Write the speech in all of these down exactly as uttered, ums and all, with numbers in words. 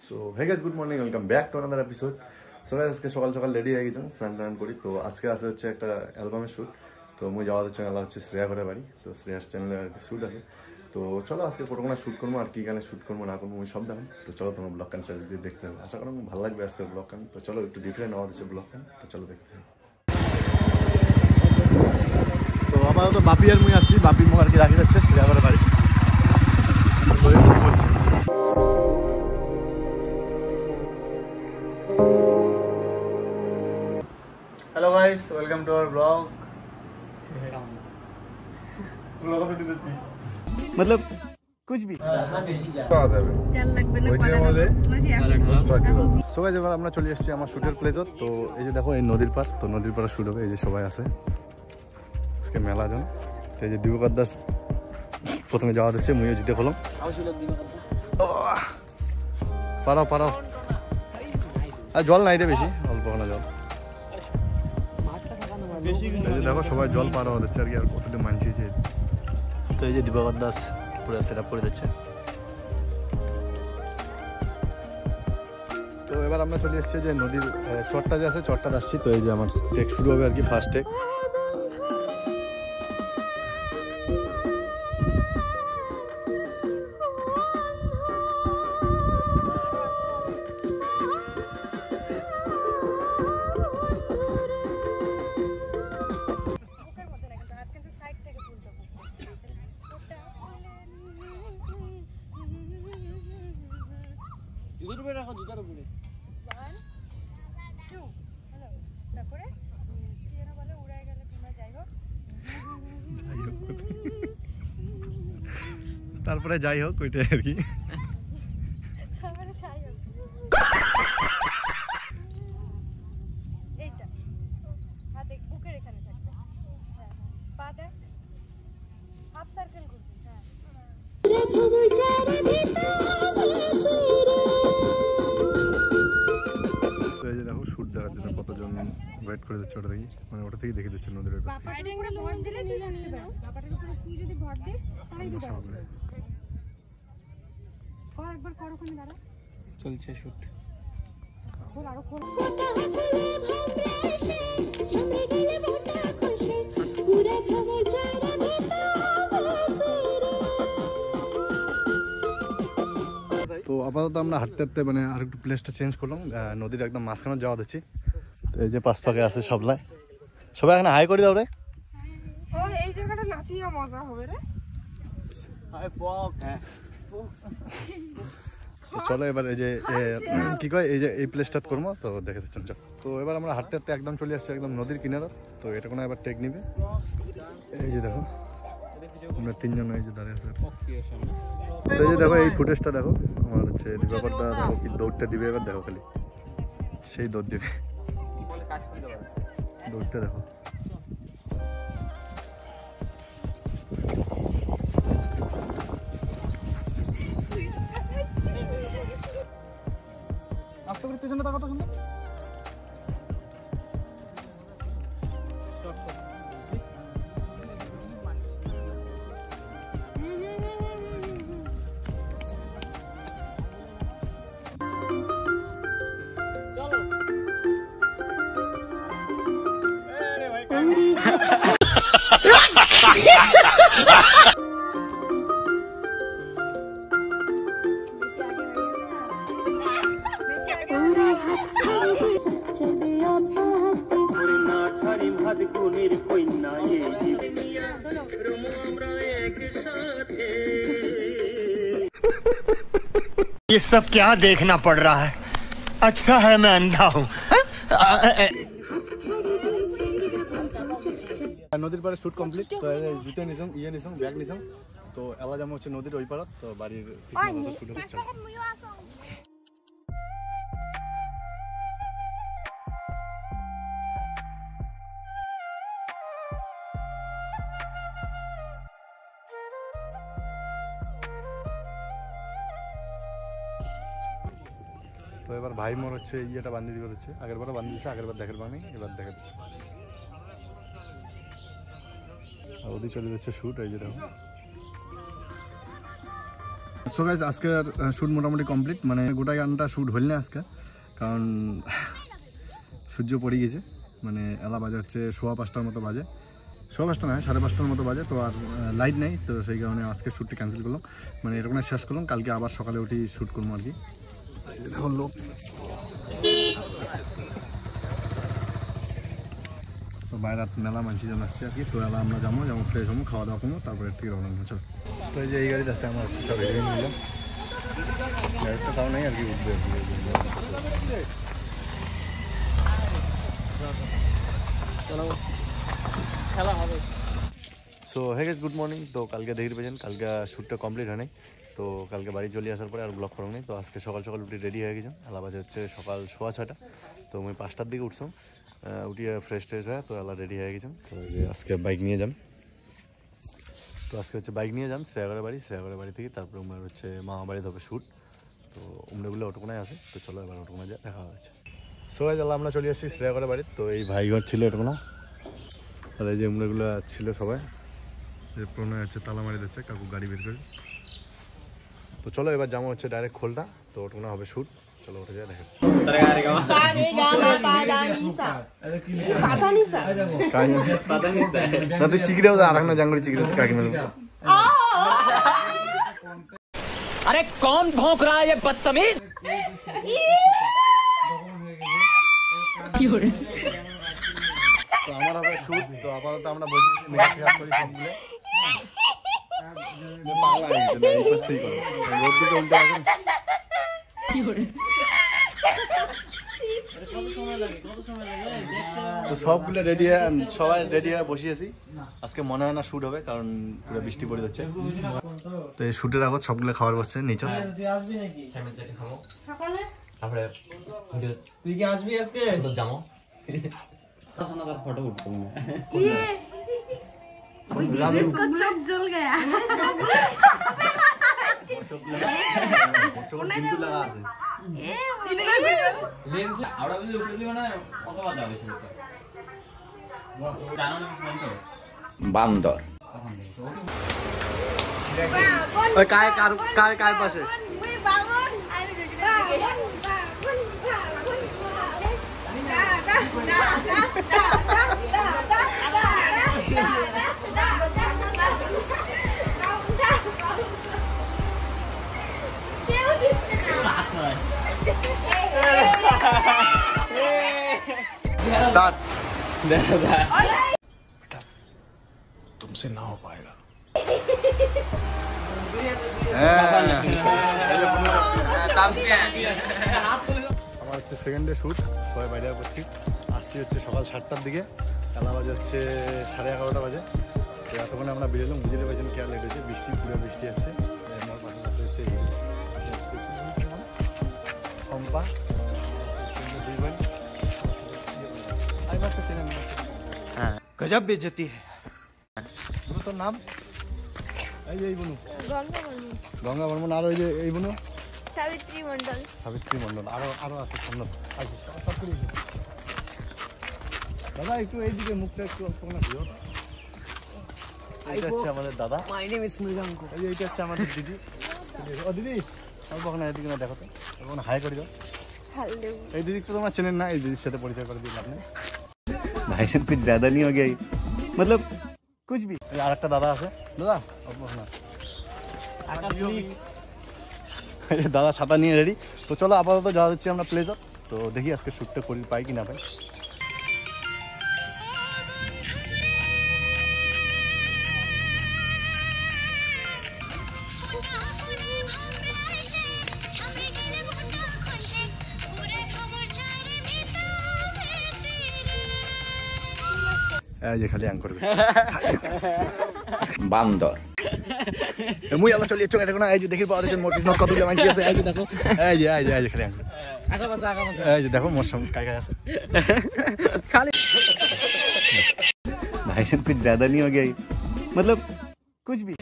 So hey guys, good morning, welcome back to another episode. So guys, আজকে সকাল সকাল ready হয়ে গেছেন, স্নান টান করি। তো আজকে আসে হচ্ছে একটা অ্যালবামের শ্যুট। তো মুই যাওয়া হচ্ছে গেলা হচ্ছে শ্রেয়া ঘরের বাড়ি। তো শ্রেয়ার চ্যানেলে আর কি শ্যুট আছে। তো চলো আজকে ফটোগুলো শ্যুট করবো, আর কী গানে শ্যুট করবো না করবো ওই সব দেখান। তো চলো তোমার ব্লগ কান চ্যানেল দিয়ে দেখতে হবে, আশা করি ভালো লাগবে আজকের ব্লগ কান। তো চলো একটু ডিফারেন্ট আওয়াজ আছে ব্লগ কান, তো চলো দেখতে হবে। তো আপাতত বাপি আর মুই আসছি, বাপি মুখ আর কি রাখি যাচ্ছে শ্রেয়া ঘরের বাড়ি। Hello guys, welcome to our blog. मतलब कुछ भी সো গাইস, এবার আমরা চলে এসেছি আমার শুটের প্লেসত। তো এই যে দেখো, এই নদীর পার, তো নদীর পাড়ে শুট হবে। এই যে সবাই আছে আজকে মেলা জন। তো এই যে দিবকার দাস প্রথমে যাওয়া হচ্ছে, মুইও জিতে হলাম। পারাও পারাও, আর জল নাই রে বেশি, অল্প কোনো জল। দেখো সবাই জল পার হওয়া দিচ্ছে আর কি, আর কতটা মানছে। তো এই যে দিবাকর দাস পুরো সেট আপ করে দিচ্ছে। তো এবার আমরা চলে এসেছি যে নদীর চটটা যে আছে, চটটা আসছি। তো এই যে আমার টেক শুরু হবে আর কি, ফার্স্ট টেক। তারপরে যাই হোক ওইটাই আর কি। দেখো শুট দেখার জন্য কতজন ওয়েট করে যাচ্ছে ওটা থেকে, মানে ওটা থেকে দেখে দিচ্ছে নদীর চলছে শুট। তো আপাতত আমরা হাঁটতে হাঁটতে মানে আর একটু প্লেসটা চেঞ্জ করলাম, নদীর একদম মাঝখানে যাওয়া দিচ্ছি। তো এই যে পাঁচ পাকে আছে সবলাই, সবাই এখানে হাই করে দাও রে। এই জায়গাটা নাচিয়ে মজা হবে রে। চলো এবার এই যে কি কয়, এই যে এই প্লেসটা করবো, তো দেখে দিচ্ছেন। তো এবার আমরা হাঁটতে হাঁটতে একদম চলে আসছি একদম নদীর কিনারে। তো এটা কোনো এবার টেক নিবে। এই যে দেখো আমরা তিনজন এই যে দাঁড়িয়ে আছে। এই যে দেখো এই ফুটেজটা দেখো, আমার হচ্ছে দিবাকরদা দেখো কি দৌড়টা দিবে এবার, দেখো খালি সেই দৌড় দিবে, দৌড়টা দেখো। আস্তে করে পেছনে তাকাও তো শুনে। ये सब क्या देखना पड़ रहा है? अच्छा है मैं अंधा हूँ। নদীর পাড়ে শুট কমপ্লিট। তো জুতো নিছং, ইয়ে নিছং, ব্যাগ নিছং। তো এলা যাবো হচ্ছে নদীর ওই পাড়ত। তো বাড়ির শুট হচ্ছে। তো এবার ভাই মোর হচ্ছে ইয়েটা বান্ধি দিয়ে হচ্ছে, আগের বার বান্ধি দিচ্ছে, আগের বার দেখার বানি, এবার দেখা দিচ্ছে। আর ওদিকে চলে যাচ্ছে শুট, এই যে দেখো। সো গাইস আজকের শ্যুট মোটামুটি কমপ্লিট, মানে গোটা গানটা শ্যুট হল না আজকে, কারণ সূর্য পড়ে গেছে, মানে এলা বাজে হচ্ছে সোয়া পাঁচটার মতো বাজে, সোয়া পাঁচটা নয় সাড়ে পাঁচটার মতো বাজে, তো আর লাইট নেই, তো সেই কারণে আজকে শ্যুটটি ক্যান্সেল করলাম, মানে এরকম শেষ করলাম, কালকে আবার সকালে উঠি শ্যুট করবো আর কি। এখন লোক তো বাইরে মেলা মানুষজন আসছে আর কি, তো এলা আমরা যাবো যেমন ফ্রেশ হবো, খাওয়া দাওয়া করবো, তারপরে একটু রওনা হবো। চলো, তো এই যে এই গাড়িতে আছে আমরা হচ্ছে সব রেডি নিলাম, গাড়িটা তাও নেই আর কি, উঠবে খেলা হবে। So hey guys good morning. তো কালকে দেখতে পেয়েছেন কালকে শ্যুটটা কমপ্লিট হয় নাই, তো কালকে বাড়ি চলে আসার পরে আর ব্লগ করা নেই। তো আজকে সকাল সকাল উঠে রেডি হয়ে গেছিলাম, এলা বাজে হচ্ছে সকাল সোয়া ছয়টা, তো আমি পাঁচটার দিকে উঠছিলাম, উঠিয়ে ফ্রেশ ট্রেশ হয়ে তো এলা রেডি হয়ে গেছিলাম। তো আজকে বাইক নিয়ে যাম, তো আজকে হচ্ছে বাইক নিয়ে যাম শ্রেয়াগড়ের বাড়ি, শ্রেয়াগড়ের বাড়ি থেকে তারপরে উমরার হচ্ছে মামা বাড়িতে হবে শ্যুট, তো উমরাগুলো অটোকোনায় আছে, তো চলো এবার অটোকোনায় যা দেখা হচ্ছে। সো গাইস আমরা চলে আসছি শ্রেয়াগড়ের বাড়ি, তো এই ভাইঘর ছিল অটোকোনা, আর এই যে উমরাগুলো ছিল সবাই, প্রণয় হচ্ছে তালা মারি দিচ্ছে, কাকু গাড়ি বের করে। তো চলো এবার যাবো হচ্ছে ডাইরেক্ট খোলটা, তো ওটা হবে শ্যুট, চলো ওটা যায় দেখা। তুই চিকড়েও আর না জাঙ্গুড়ি চিকড়ে কাকি মেলবো। अरे कौन भौंक रहा है ये बदतमीज? তো আমার হবে শ্যুট, তো আপাতত আমরা বসেছি মেকআপ করি সবগুলো, পাগলা হয়ে গেছে না এই পাশতেই করো, রোদ দিকে উল্টে আসেন। তো সবগুলো রেডি হয়ে সবাই রেডি হয়ে বসিয়েছি, আজকে মনে হয় না শ্যুট হবে, কারণ পুরো বৃষ্টি পড়ে যাচ্ছে। তো এই শ্যুটের আগত সবগুলো খাবার বসছে নিচে। তুই কি আসবি আজকে? যাবো ফটো উঠবো না, ওই দিদি को चोक जल गया চোখ কিন্তু লাগা আছে ए লেন্স আড়া দিয়ে উপরে দিও না, কত বাজে হবে সেটা জানো না তো বান্দর। ওই কায় কার কার কার পাশে ওই বাবন আমি स्टार्ट। तुमसे ना हो पाएगा। আমার হচ্ছে সেকেন্ড ডে শ্যুট, সবাই বাইরে করছি, আসছি হচ্ছে সকাল সাতটার দিকে, বেলা বাজে হচ্ছে সাড়ে এগারোটা বাজে, তো এতক্ষণে আমরা বেরোলাম, বুঝতে পারছেন কেয়ার লেট হয়েছে, বৃষ্টি পুরো বৃষ্টি আসছে। আমার পাশে পাশে হচ্ছে শম্পা, দুই বোন, আমি বাচ্চা চেনেন হ্যাঁ গজব বেজতি है। তোর নাম? এই যে এই বনু গঙ্গা বর্মন, গঙ্গা বর্মন, আর ওই যে এই বনু সাবিত্রী মণ্ডল, সাবিত্রী মণ্ডল, আরো আরো আছে সামনে। দাদা একটু এইদিকে মুখটা একটু অল্পনা দিও। এইটা হচ্ছে আমাদের দাদা, মাই নেম ইজ মৃগাঙ্ক। এই যে এইটা হচ্ছে আমাদের দিদি। ও দিদি অল্প ওখানে এদিকে না দেখো তো, ওখানে হাই করে দাও। হ্যালো এই দিদি তো তোমরা চেনেন না, এই দিদির সাথে পরিচয় করে দিন আপনি। भाई साहब कुछ ज्यादा नहीं हो गया ये? मतलब कुछ भी। আর একটা দাদা আছে, দাদা অল্প না, দাদা ছাতা নিয়ে রেডি। তো চলো আপাতত যাওয়া হচ্ছে আমরা প্লেজার, তো দেখি আজকে শ্যুটটা করি পাই কি না পাই। এই যে খালি আং করবে বান্দর। মুই আলো চলি চোখ দেখো না, এই যে দেখি পাওয়া যাচ্ছে মোর পিছনে কতগুলো মাইক আছে, এই যে দেখো, এই যে এই যে এই যে খালি আং আগা পাশে আগা পাশে, এই যে দেখো মোর সঙ্গে কাই কাই আছে খালি। भाई साहब कुछ ज्यादा नहीं हो गया ये? मतलब कुछ भी।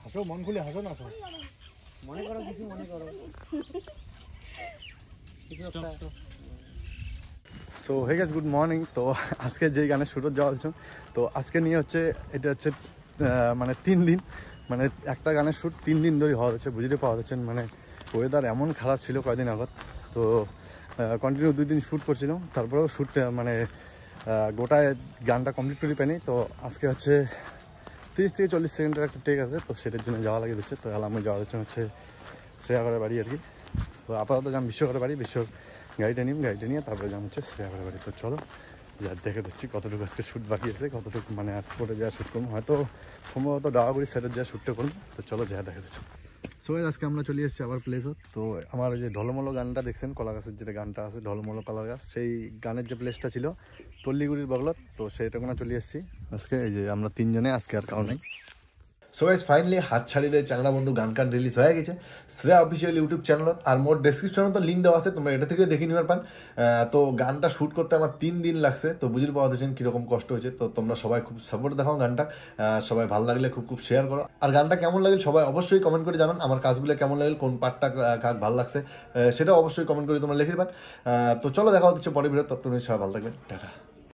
হাসো, মন খুলে হাসো না, মনে করো কিছু মনে করো কিছু একটা। So hey guys, good morning. তো আজকে যেই গানের শুটে যাওয়া হচ্ছে, তো আজকে নিয়ে হচ্ছে এটা হচ্ছে মানে তিন দিন, মানে একটা গানের শ্যুট তিন দিন ধরে হওয়া হচ্ছে, বুঝতে পাওয়া যাচ্ছে। মানে ওয়েদার এমন খারাপ ছিল কয়েকদিন আগত, তো কন্টিনিউ দুই দিন শ্যুট করছিলাম, তারপরেও শ্যুট মানে গোটায় গানটা কমপ্লিট করে পাইনি। তো আজকে হচ্ছে তিরিশ থেকে চল্লিশ সেকেন্ডের একটা টেক আছে, তো সেটার জন্য যাওয়া লাগে দিচ্ছে। তো আমি যাওয়া হচ্ছে হচ্ছে শ্রেয়াগড়ের বাড়ি আর কি। তো আপাতত যাম বিশ্বগড়ের বাড়ি, বিশ্বর গাড়িটা নিম, গাড়িটা নিয়ে তারপরে যাম হচ্ছে শ্রেয়াগড়ের বাড়ি। তো চলো যা দেখে দিচ্ছি কতটুকু আজকে শ্যুট বাকি আছে, কতটুকু মানে আর পরে যা শ্যুট করবো, হয়তো সম্ভবত ডাওয়াগুড়ি সাইডের যা শ্যুটটা করবো। তো চলো যা দেখে দিচ্ছি। সো আজকে আমরা চলে এসেছি আবার প্লেসত। তো আমার ওই যে ঢলমলো গানটা দেখছেন, কলা গাছের যেটা গানটা আছে ঢলমলো কলা গাছ, সেই গানের যে প্লেসটা ছিল তল্লিগুড়ির বগলত, তো সেইটা কোনো চলে এসেছি আজকে। এই যে আমরা তিনজনে আজকে আর কাউ নেই। সো গাইস ফাইনালি হাত ছাড়ি দিয়ে চ্যানেল বন্ধু গান গান রিলিজ হয়ে গেছে শ্রেয়া অফিসিয়াল ইউটিউব চ্যানেলত। আর মোর ডেসক্রিপশনে তো লিঙ্ক দেওয়া আছে, তোমরা এটা থেকে দেখে নিবার পান। তো গানটা শ্যুট করতে আমার তিন দিন লাগছে, তো বুঝতে পাওয়া যাচ্ছেন কীরকম কষ্ট হয়েছে। তো তোমরা সবাই খুব সাপোর্ট দেখাও গানটা, সবাই ভালো লাগলে খুব খুব শেয়ার করো। আর গানটা কেমন লাগলে সবাই অবশ্যই কমেন্ট করে জানান। আমার কাজগুলো কেমন লাগলে, কোন পার্টটা কাজ ভালো লাগছে সেটাও অবশ্যই কমেন্ট করে তোমরা লিখে পান। তো চলো দেখা হচ্ছে পরে ভিডিও, ততক্ষণ সবাই ভালো থাকবেন, টাটা।